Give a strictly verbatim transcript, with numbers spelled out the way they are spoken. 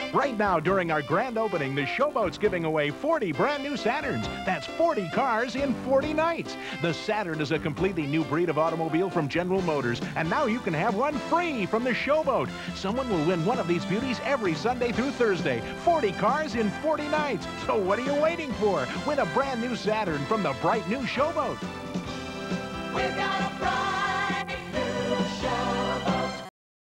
Right now, during our grand opening, the Showboat's giving away forty brand new Saturns. That's forty cars in forty nights. The Saturn is a completely new breed of automobile from General Motors, and now you can have one free from the Showboat. Someone will win one of these beauties every Sunday through Thursday. forty cars in forty nights. So what are you waiting for? Win a brand new Saturn from the bright new Showboat. We've got a prize.